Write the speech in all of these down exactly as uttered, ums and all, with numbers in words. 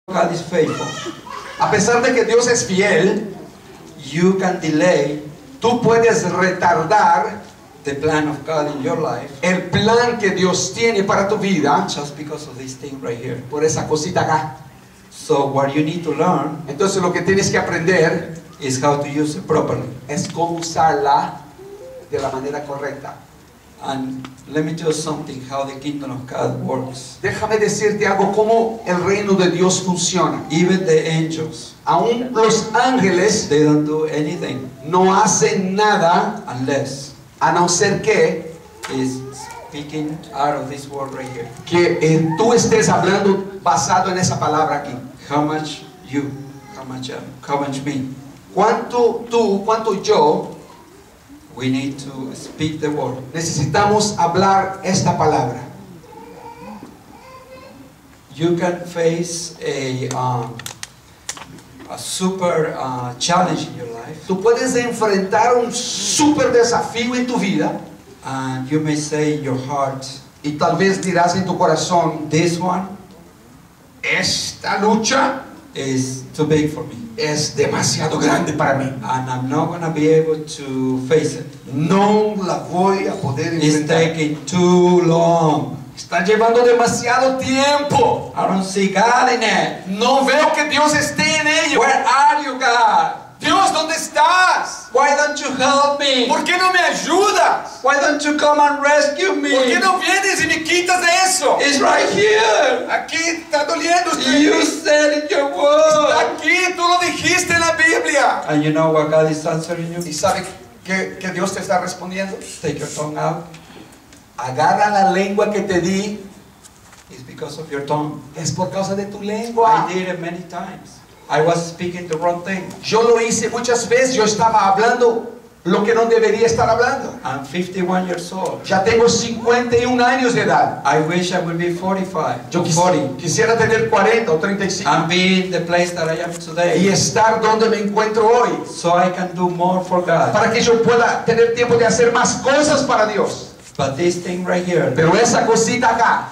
God is faithful. A pesar de que Dios es fiel, You can delay tú puedes retardar the plan of God in your life el plan que Dios tiene para tu vida just because of this thing right here. por esa cosita acá. So what you need to learn Entonces lo que tienes que aprender is how to use it properly. es cómo usarla de la manera correcta. And let me tell you something, how the kingdom of God works. Déjame decirte algo, cómo el reino de Dios funciona. Even the angels, Aún los ángeles they don't do anything no hacen nada unless a no ser que, is speaking out of this word right here. que eh, tú estés hablando basado en esa palabra aquí. How much you, how much um, how much me. ¿Cuánto tú, cuánto yo We need to speak the word. necesitamos hablar esta palabra? You can face a um, a super uh, challenge in your life, Tú puedes enfrentar un súper desafío en tu vida and you may say in your heart, y tal vez dirás en tu corazón, this one esta lucha is too big for me, es demasiado grande para mí. and I'm not gonna be able to face it. No la voy a poder It's enfrentar. taking too long. Está llevando demasiado tiempo. I don't see God in it. No veo que Dios esté en ello. Where are you, God? Dios, ¿dónde estás? Why don't you help me? ¿Por qué no me ayudas? Why don't you come and rescue me? ¿Por qué no vienes y me quitas de eso? It's right here. Aquí está doliendo. Está You aquí. said in your Está word. aquí, tú lo dijiste en la Biblia. And you know what God is answering you? ¿Y sabe que, que Dios te está respondiendo? Take your tongue out. Agarra la lengua que te di. It's because of your tongue. Es por causa de tu lengua. I did it many times. I was speaking the wrong thing. Yo lo hice muchas veces. Yo estaba hablando lo que no debería estar hablando. I'm fifty-one years old. Ya tengo cincuenta y un años de edad. I wish I would be forty-five Yo or quis- forty quisiera tener cuarenta o treinta y cinco and be in the place that I am y today, estar donde me encuentro hoy, so I can do more for God. para que yo pueda tener tiempo de hacer más cosas para Dios. But this thing right here Pero esa cosita acá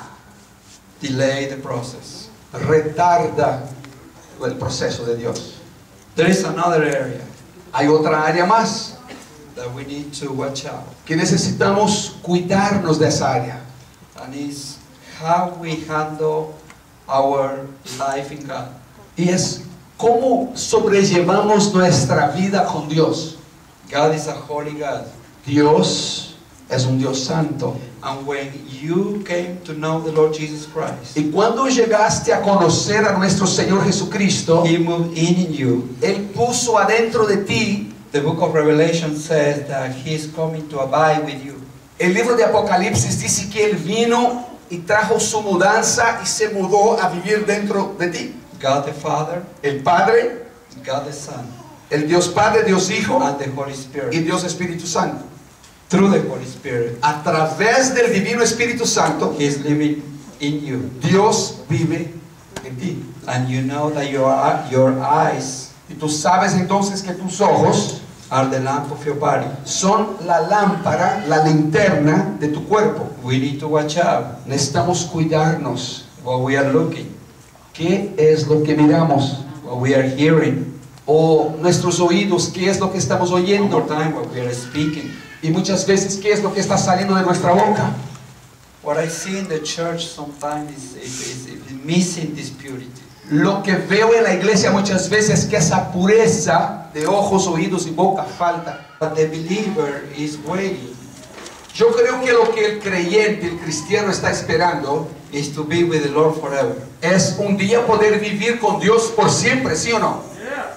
delay the process. retarda el proceso de Dios. There is another area Hay otra área más that we need to watch out, que necesitamos cuidarnos de esa área, and is how we handle our life in God. y es cómo sobrellevamos nuestra vida con Dios. God is a holy God. Dios es un Dios santo. And when you came to know the Lord Jesus Christ, Y cuando llegaste a conocer a nuestro Señor Jesucristo, He moved in in you. Él puso adentro de ti. The book of Revelation says that He is coming to abide with you. El libro de Apocalipsis dice que Él vino y trajo su mudanza y se mudó a vivir dentro de ti. God the Father, El Padre, God the Son, el Dios Padre, Dios Hijo and the Holy y Spirit. Dios Espíritu Santo. Through the Holy Spirit, A través del Divino Espíritu Santo, He is living in you. Dios vive en ti. And you know that your, your eyes Y tú sabes entonces que tus ojos are the lamp of your body. son la lámpara, la linterna de tu cuerpo. We need to watch out Necesitamos cuidarnos. what we are looking, ¿Qué es lo que miramos? what we are hearing, O nuestros oídos, ¿qué es lo que estamos one oyendo? more time, what we are speaking. Y muchas veces, ¿qué es lo que está saliendo de nuestra boca? What I see in the church sometimes is, is, is missing this purity. Lo que veo en la iglesia muchas veces es que esa pureza de ojos, oídos y boca falta. But the believer is waiting Yo creo que lo que el creyente, el cristiano está esperando is to be with the Lord forever. es un día poder vivir con Dios por siempre, ¿sí o no?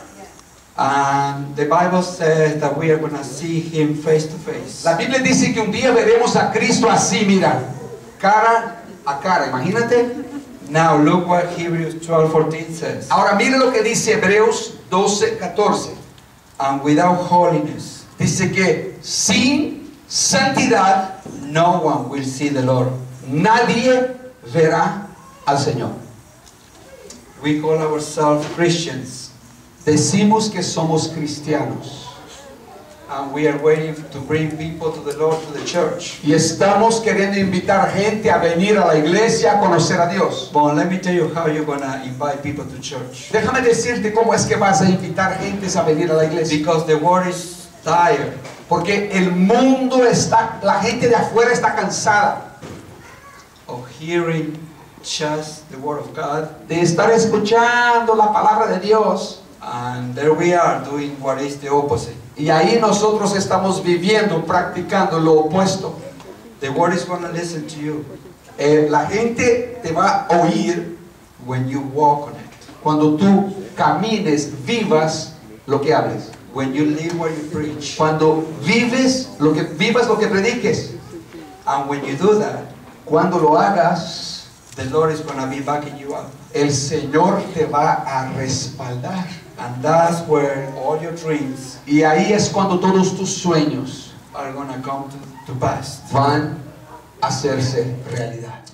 And the Bible says that we are going to see Him face to face. La Biblia dice que un día veremos a Cristo así, mira, cara a cara, imagínate. Now look what Hebrews twelve fourteen says. Ahora mire lo que dice Hebreos doce catorce. And without holiness, Dice que sin santidad no one will see the Lord. nadie verá al Señor. We call ourselves Christians, Decimos que somos cristianos, and we are waiting to bring people to the Lord, to the church. Y estamos queriendo invitar gente a venir a la iglesia a conocer a Dios. But let me tell you how you're going to invite people to church. Déjame decirte cómo es que vas a invitar gente a venir a la iglesia. Because the world is tired Porque el mundo está, la gente de afuera está cansada of hearing just the word of God. de estar escuchando la palabra de Dios. And there we are doing what is the opposite. Y ahí nosotros estamos viviendo, practicando lo opuesto. The world is going to listen to you Eh, la gente te va a oír when you walk on it. cuando tú camines, vivas lo que hables. When you live what you preach. Cuando vives lo que vivas lo que prediques. And when you do that, Cuando lo hagas, the Lord is going to be backing you up. el Señor te va a respaldar. And that's where all your dreams Y ahí es cuando todos tus sueños are going to come to, to pass. van a hacerse realidad.